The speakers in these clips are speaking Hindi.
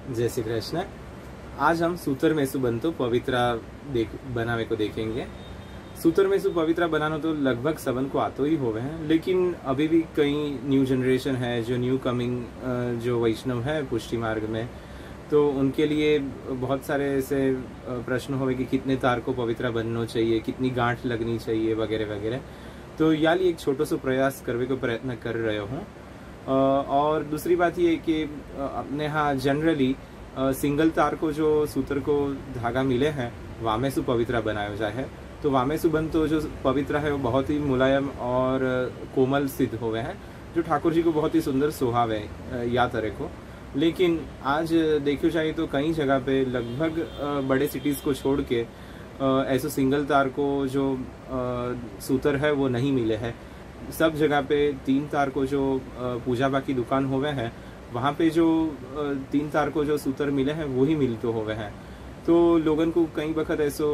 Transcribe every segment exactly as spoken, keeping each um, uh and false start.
जय श्री कृष्ण। आज हम सूतर मेसु बंतो पवित्रा देख बनावे को देखेंगे। सूतर मेसु पवित्रा बनाना तो लगभग सबन को आतो ही होवे हैं, लेकिन अभी भी कई न्यू जनरेशन है जो न्यू कमिंग जो वैष्णव है पुष्टि मार्ग में, तो उनके लिए बहुत सारे ऐसे प्रश्न होवे कि कितने तार को पवित्रा बनना चाहिए, कितनी गांठ लगनी चाहिए वगैरह वगैरह। तो यार ये एक छोटा सा प्रयास करने को प्रयत्न कर रहे हूँ। और दूसरी बात ये कि अपने यहाँ जनरली सिंगल तार को जो सूत्र को धागा मिले हैं वामेसु पवित्रा बनाया जाए है। तो वामेसु बन तो जो पवित्रा है वो बहुत ही मुलायम और कोमल सिद्ध हुए हैं, जो ठाकुर जी को बहुत ही सुंदर सुहावे या तरह को। लेकिन आज देखो जाए तो कई जगह पे लगभग बड़े सिटीज़ को छोड़ के ऐसे सिंगल तार को जो सूत्र है वो नहीं मिले हैं। सब जगह पे तीन तार को जो पूजा बा की दुकान होवे हैं वहाँ पे जो तीन तार को जो सूत्र मिले हैं वो ही मिलते होवे हैं। तो लोगन को कई वक्त ऐसो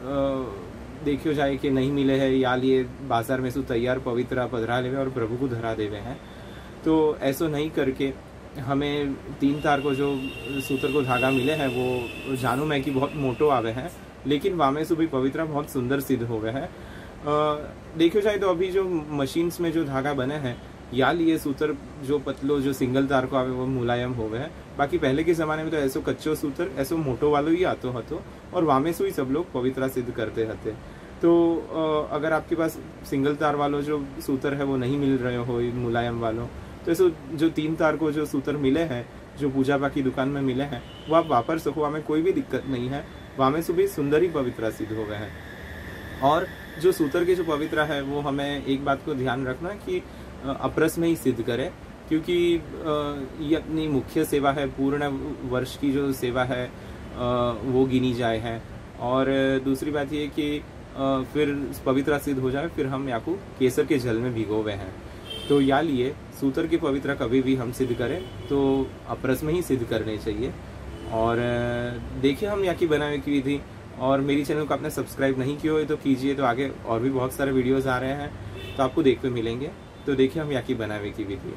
देखियो जाए कि नहीं मिले हैं, या लिए बाजार में सो तैयार पवित्रा पधरा लेवे और प्रभु को धरा देवे हैं। तो ऐसो नहीं करके हमें तीन तार को जो सूत्र को धागा मिले हैं वो जानू मैं कि बहुत मोटो आवे हैं, लेकिन वामे से भी पवित्रा बहुत सुंदर सिद्ध हो गए हैं। देखियो जाए तो अभी जो मशीन्स में जो धागा बने हैं या लिए सूत्र जो पतलो जो सिंगल तार को आवे वो मुलायम हो गए हैं। बाकी पहले के ज़माने में तो ऐसो कच्चो सूत्र ऐसो मोटो वालो ही आतो हतो और वामे से ही सब लोग पवित्रा सिद्ध करते हते। तो अगर आपके पास सिंगल तार वालों जो सूत्र है वो नहीं मिल रहे हो मुलायम वालों, तो ऐसो जो तीन तार को जो सूत्र मिले हैं जो पूजा बा की दुकान में मिले हैं वो आप वापर सको, हमें कोई भी दिक्कत नहीं है। वामे से भी सुंदर ही पवित्रा सिद्ध हो गए हैं। और जो सूत्र के जो पवित्रा है वो हमें एक बात को ध्यान रखना कि अपरस में ही सिद्ध करें, क्योंकि ये अपनी मुख्य सेवा है, पूर्ण वर्ष की जो सेवा है वो गिनी जाए है। और दूसरी बात ये कि फिर पवित्रा सिद्ध हो जाए फिर हम याकू केसर के जल में भिगोवे हैं। तो या लिए सूत्र की पवित्रा कभी भी हम सिद्ध करें तो अपरस में ही सिद्ध करने चाहिए। और देखिए हम या की बनाने की विधि। और मेरी चैनल को आपने सब्सक्राइब नहीं किया हो तो कीजिए, तो आगे और भी बहुत सारे वीडियोस आ रहे हैं तो आपको देखने मिलेंगे। तो देखिए हम याकी बनावे की विधि।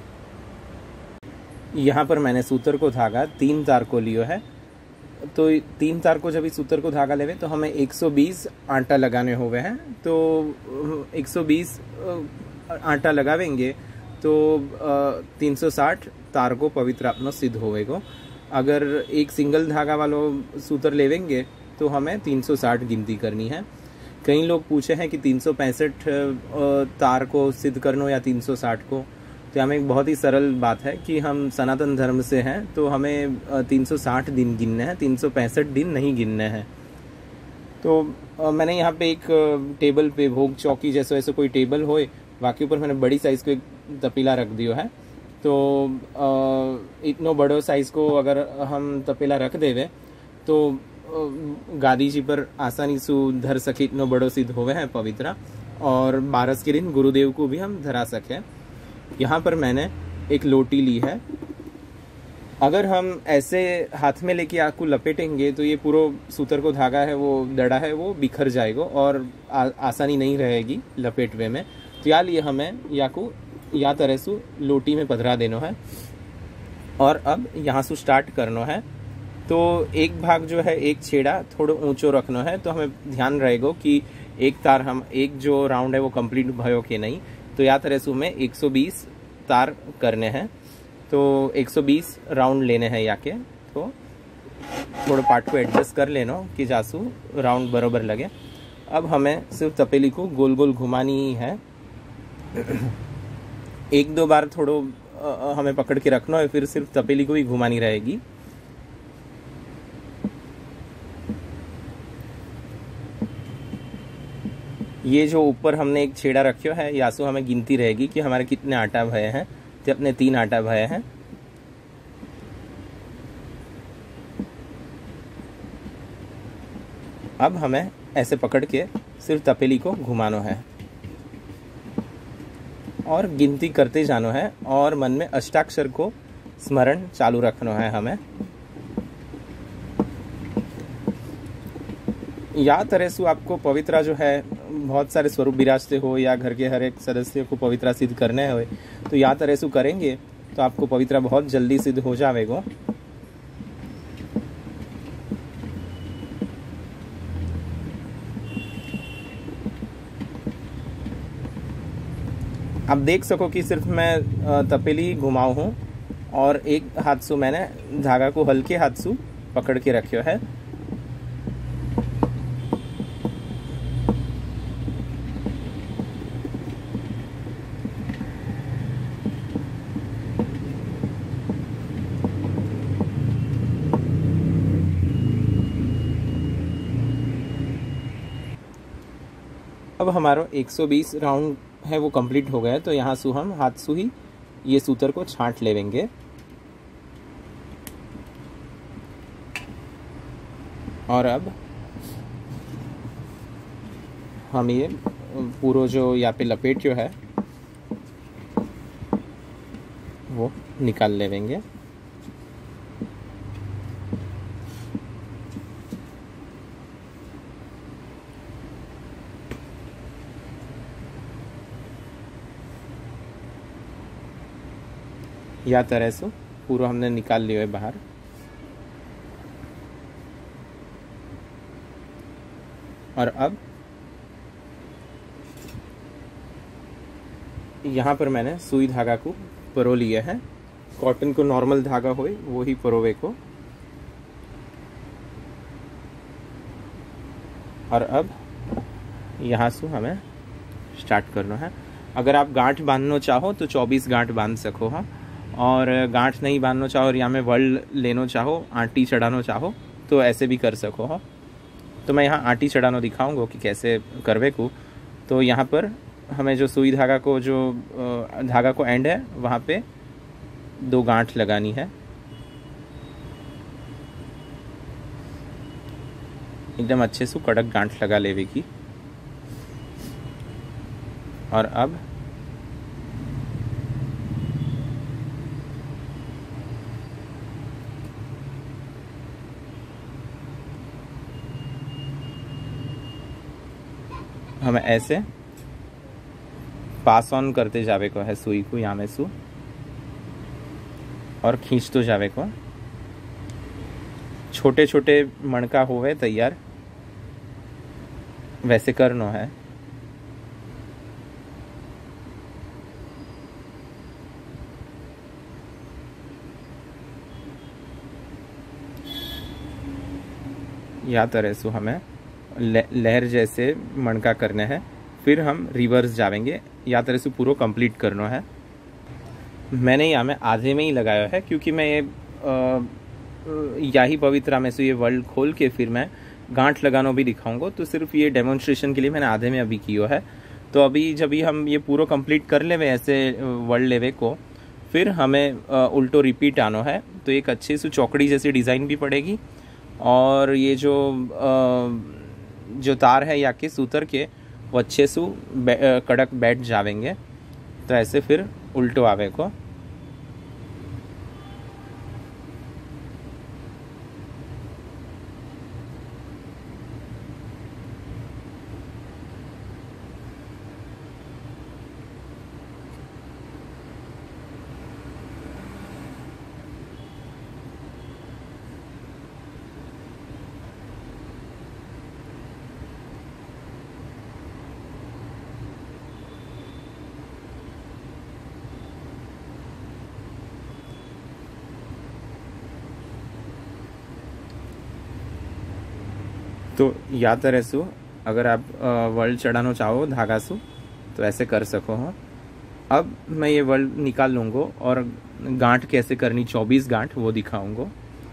यहाँ पर मैंने सूत्र को धागा तीन तार को लियो है। तो तीन तार को जब इस सूत्र को धागा लेवे तो हमें एक सौ बीस आटा लगाने हुए हैं। तो एक सौ बीस आटा लगावेंगे तो तीन सौ साठ तार को पवित्र अपना सिद्ध होवेगो। अगर एक सिंगल धागा वालों सूत्र लेवेंगे तो हमें तीन सौ साठ गिनती करनी है। कई लोग पूछे हैं कि तीन सौ पैंसठ तार को सिद्ध करनो या तीन सौ साठ को। तो हमें एक बहुत ही सरल बात है कि हम सनातन धर्म से हैं तो हमें तीन सौ साठ दिन गिनने हैं, तीन सौ पैंसठ दिन नहीं गिनने हैं। तो मैंने यहाँ पे एक टेबल पे भोग चौकी जैसे ऐसे कोई टेबल होए बाकी ऊपर मैंने बड़ी साइज़ को एक तपेला रख दियो है। तो इतनो बड़ो साइज़ को अगर हम तपेला रख देवे तो गादी जी पर आसानी से धर सके, इतनो बड़ो सिद्ध होवे हैं पवित्रा। और बारस के दिन गुरुदेव को भी हम धरा सके। यहाँ पर मैंने एक लोटी ली है। अगर हम ऐसे हाथ में लेके आग को लपेटेंगे तो ये पूरा सूत्र को धागा है वो दड़ा है वो बिखर जाएगा और आ, आसानी नहीं रहेगी लपेटवे में। तो या लिए हमें या को या तरह से लोटी में पधरा देना है। और अब यहाँ से स्टार्ट करना है। तो एक भाग जो है एक छेड़ा थोड़ा ऊंचो रखना है। तो हमें ध्यान रहेगा कि एक तार हम एक जो राउंड है वो कंप्लीट भयो के नहीं। तो या तरह से हमें एक सौ बीस तार करने हैं। तो एक सौ बीस राउंड लेने हैं या के। तो थोड़ा पार्ट को एडजस्ट कर लेना कि जासू राउंड बराबर लगे। अब हमें सिर्फ तपेली को गोल गोल घुमानी ही है। एक दो बार थोड़ो हमें पकड़ के रखना है, फिर सिर्फ तपेली को ही घुमानी रहेगी। ये जो ऊपर हमने एक छेड़ा रखियो है यासु हमें गिनती रहेगी कि हमारे कितने आटा भये हैं। तो अपने तीन आटा भये हैं। अब हमें ऐसे पकड़ के सिर्फ तपेली को घुमाना है और गिनती करते जानो है और मन में अष्टाक्षर को स्मरण चालू रखना है हमें। या तरह से आपको पवित्रा जो है बहुत सारे स्वरूप विराजते हो या घर के हर एक सदस्य को पवित्रा सिद्ध करने हो, तो या तरह से करेंगे तो आपको पवित्रा बहुत जल्दी सिद्ध हो जाएगा। आप देख सको कि सिर्फ मैं तपेली घुमाऊ हूँ और एक हाथ से मैंने धागा को हल्के हाथ से पकड़ के रखियो है। अब हमारा एक सौ बीस राउंड है वो कंप्लीट हो गया। तो यहाँ से हम हाथ से ही ये सूतर को छांट लेंगे और अब हम ये पूरा जो यहाँ पे लपेट जो है वो निकाल लेंगे। या तरह से पूरा हमने निकाल लिया है बाहर। और अब यहाँ पर मैंने सुई धागा को परो लिया है। कॉटन को नॉर्मल धागा होए वो ही परोवे को। और अब यहाँ से हमें स्टार्ट करना है। अगर आप गांठ बांधना चाहो तो चौबीस गांठ बांध सको हो, और गांठ नहीं बांधना चाहो और यहाँ में वर्ल लेना चाहो, आटी चढ़ाना चाहो तो ऐसे भी कर सको हो। तो मैं यहाँ आटी चढ़ाना दिखाऊंगा कि कैसे करवे को। तो यहाँ पर हमें जो सुई धागा को जो धागा को एंड है वहाँ पे दो गांठ लगानी है। एकदम अच्छे से कड़क गांठ लगा लेवे की। और अब हमें ऐसे पास ऑन करते जावे को है सुई को यहाँ में सु और खींच तो जावे को। छोटे छोटे मणका होवे तैयार वैसे करना है। या तरह से हमें लहर जैसे मणका करने हैं। फिर हम रिवर्स जावेंगे। या तरह से पूरा कंप्लीट करना है। मैंने यहाँ में आधे में ही लगाया है क्योंकि मैं ये यही पवित्रा में से ये वर्ल्ड खोल के फिर मैं गांठ लगाना भी दिखाऊंगा। तो सिर्फ ये डेमोन्स्ट्रेशन के लिए मैंने आधे में अभी किया है। तो अभी जब भी हम ये पूरा कंप्लीट कर लेवे ऐसे वर्ल्ड लेवे को, फिर हमें उल्टो रिपीट आना है। तो एक अच्छी सी चौकड़ी जैसी डिज़ाइन भी पड़ेगी और ये जो जो तार है या के सूतर के वो अच्छे से कड़क बैठ जावेंगे। तो ऐसे फिर उल्टो आवे को। तो या तरह से अगर आप वर्ल्ड चढ़ाना चाहो धागा से तो ऐसे कर सको हो। अब मैं ये वर्ल्ड निकाल लूँगा और गांठ कैसे करनी चौबीस गांठ वो दिखाऊंगा।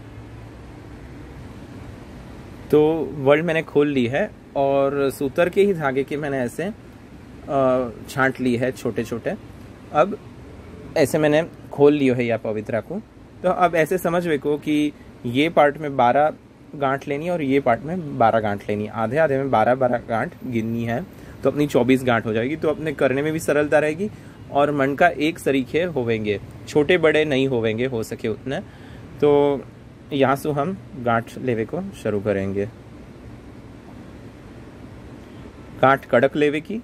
तो वर्ल्ड मैंने खोल ली है और सूतर के ही धागे के मैंने ऐसे छांट ली है छोटे छोटे। अब ऐसे मैंने खोल लियो है या पवित्रा को। तो अब ऐसे समझ बेको कि ये पार्ट में बारह गांठ लेनी है और ये पार्ट में बारह गांठ लेनी है। आधे आधे में बारह बारह गांठ गिननी है तो अपनी चौबीस गांठ हो जाएगी। तो अपने करने में भी सरलता रहेगी और मन का एक सरीखे होवेंगे, छोटे बड़े नहीं होवेंगे हो सके उतने। तो यहाँ से हम गांठ लेवे को शुरू करेंगे। गांठ कड़क लेवे की।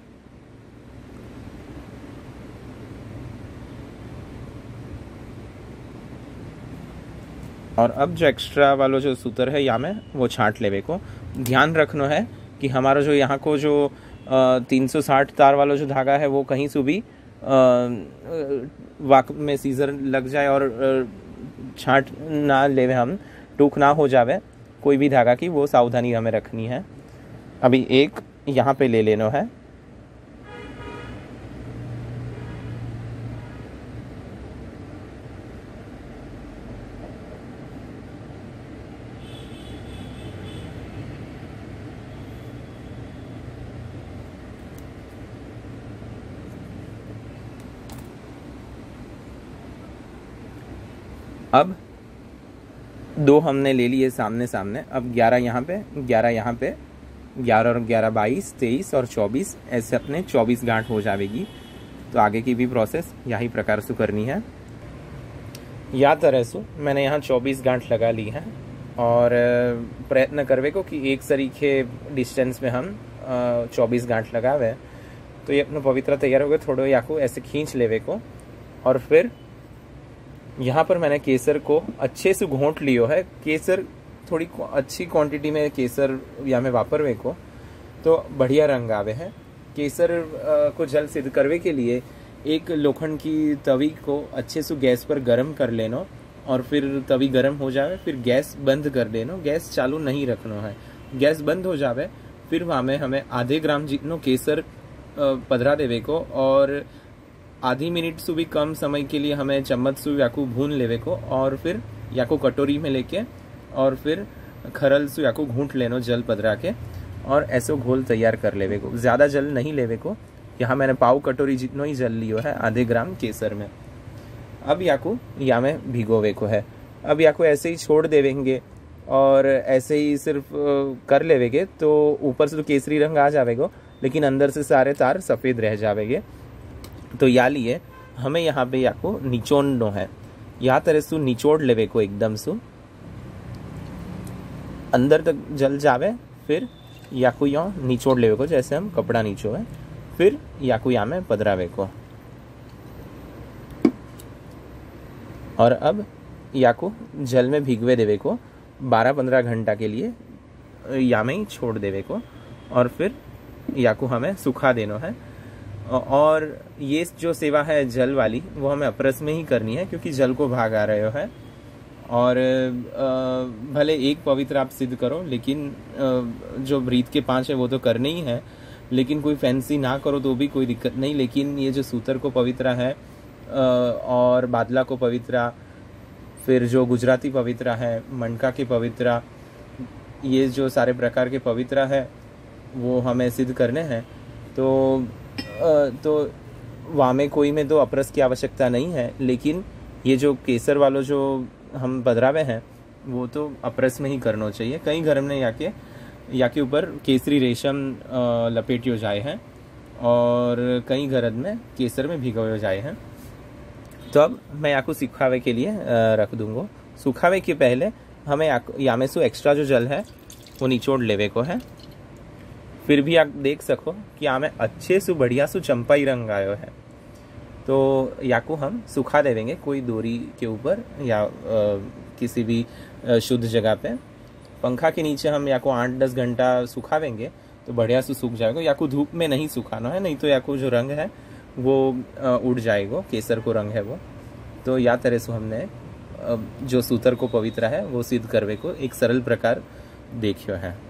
और अब जो एक्स्ट्रा वाला जो सूतर है यहाँ में वो छांट लेवे को। ध्यान रखना है कि हमारा जो यहाँ को जो तीन सौ साठ तार वाला जो धागा है वो कहीं से भी वाक में सीजर लग जाए और छांट ना लेवे, हम टूक ना हो जावे कोई भी धागा की, वो सावधानी हमें रखनी है। अभी एक यहाँ पे ले लेना है। अब दो हमने ले लिए सामने सामने। अब ग्यारह यहाँ पे, ग्यारह यहाँ पे, ग्यारह और ग्यारह बाईस, तेईस और चौबीस, ऐसे अपने चौबीस गांठ हो जाएगी। तो आगे की भी प्रोसेस यही प्रकार से करनी है। या तरह से मैंने यहाँ चौबीस गांठ लगा ली है और प्रयत्न करवे को कि एक सरीखे डिस्टेंस में हम चौबीस गांठ लगावे। तो ये अपना पवित्रा तैयार हो गया। थोड़ा या को ऐसे खींच लेवे को, और फिर यहाँ पर मैंने केसर को अच्छे से घोंट लियो है। केसर थोड़ी अच्छी क्वांटिटी में केसर या में वापरवे को तो बढ़िया रंग आवे है। केसर को जल सिद्ध करवे के लिए एक लोखंड की तवी को अच्छे से गैस पर गर्म कर लेनो, और फिर तवी गर्म हो जावे फिर गैस बंद कर देनो। गैस चालू नहीं रखना है। गैस बंद हो जावे फिर वहाँ में हमें आधे ग्राम जितनो केसर पधरा देवे को, और आधी मिनट से भी कम समय के लिए हमें चम्मच से याकू भून लेवे को, और फिर याकू कटोरी में लेके और फिर खरल से याकू घूंट लेनो जल पधरा के, और ऐसे घोल तैयार कर लेवे को। ज़्यादा जल नहीं लेवे को। यहाँ मैंने पाव कटोरी जितनो ही जल लियो है आधे ग्राम केसर में। अब याकू या में भिगोवे को है। अब याकू ऐसे ही छोड़ देवेंगे और ऐसे ही सिर्फ कर लेवेगे तो ऊपर से तो केसरी रंग आ जावेगो, लेकिन अंदर से सारे तार सफ़ेद रह जावेगे। तो या लिए हमें यहाँ पे याको निचोड़नो है। यहाँ तरह से निचोड़ लेवे को एकदम से अंदर तक जल जावे, फिर याकू यहाँ निचोड़ लेवे को जैसे हम कपड़ा नीचोवे, फिर याकू यहाँ में पधरावे को। और अब याकू जल में भिगवे देवे को बारह पंद्रह घंटा के लिए या में ही छोड़ देवे को, और फिर याकू हमें सुखा देना है। और ये जो सेवा है जल वाली वो हमें अप्रस में ही करनी है, क्योंकि जल को भाग आ रहे है। और भले एक पवित्र आप सिद्ध करो, लेकिन जो ब्रीत के पांच है वो तो करने ही है, लेकिन कोई फैंसी ना करो तो भी कोई दिक्कत नहीं। लेकिन ये जो सूतर को पवित्र है और बादला को पवित्र, फिर जो गुजराती पवित्र है, मंडका के पवित्र, ये जो सारे प्रकार के पवित्र है वो हमें सिद्ध करने हैं। तो तो वहाँ में कोई में तो अप्रस की आवश्यकता नहीं है, लेकिन ये जो केसर वालों जो हम बदरावे हैं वो तो अप्रस में ही करना चाहिए। कई घर में या के या के ऊपर केसरी रेशम लपेटियो जाए हैं और कई घर में केसर में भिगोयो जाए हैं। तो अब मैं याकू सुखावे के लिए रख दूंगा। सुखावे के पहले हमें या में से एक्स्ट्रा जो जल है वो निचोड़ लेवे को है। फिर भी आप देख सको कि यहाँ में अच्छे से बढ़िया से चंपाई रंग आयो है। तो याकू हम सुखा देवेंगे कोई डोरी के ऊपर या आ, किसी भी शुद्ध जगह पे। पंखा के नीचे हम याकू आठ दस घंटा सुखावेंगे तो बढ़िया से सूख जाएगा। याकू धूप में नहीं सुखाना है, नहीं तो याकू जो रंग है वो उड़ जाएगा, केसर को रंग है वो। तो या तरह से हमने जो सूतर को पवित्र है वो सिद्ध करवे को एक सरल प्रकार देखियो है।